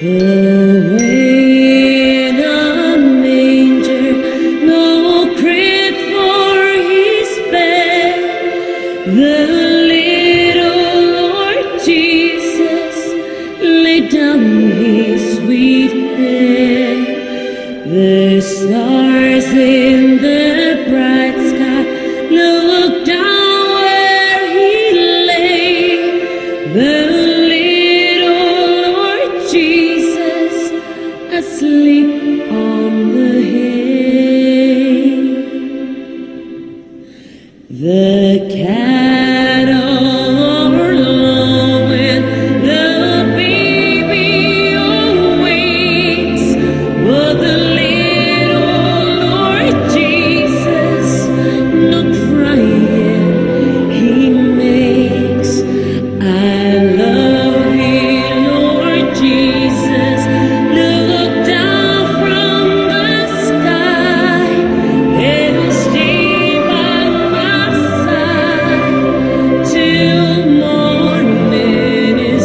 Away in a manger, no crib for his bed, the little Lord Jesus laid down his sweet head. The stars in the bright sky looked down where he lay. The little Lord Jesus asleep on the hay. The cattle are lowing, the baby awakes, but the little Lord Jesus no crying he makes. I love thee, Lord Jesus. Look down from the sky and stay by my side till morning is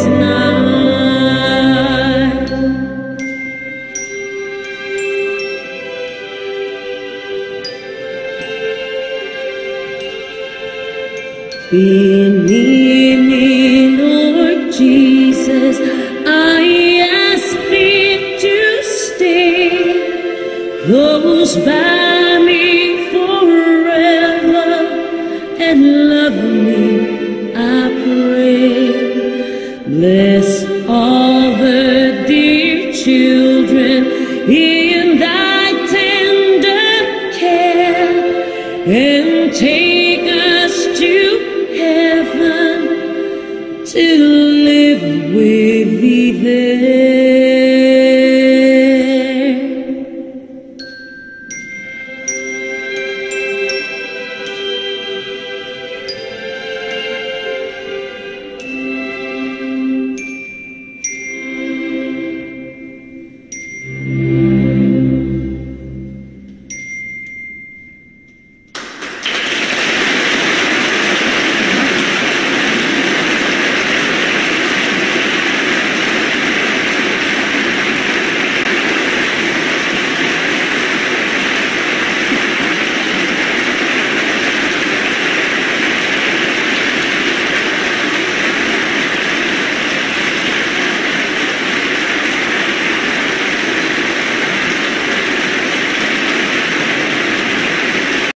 nigh. Be near me, Lord Jesus, I ask thee to stay close by me forever and love me, I pray. Bless all the dear children here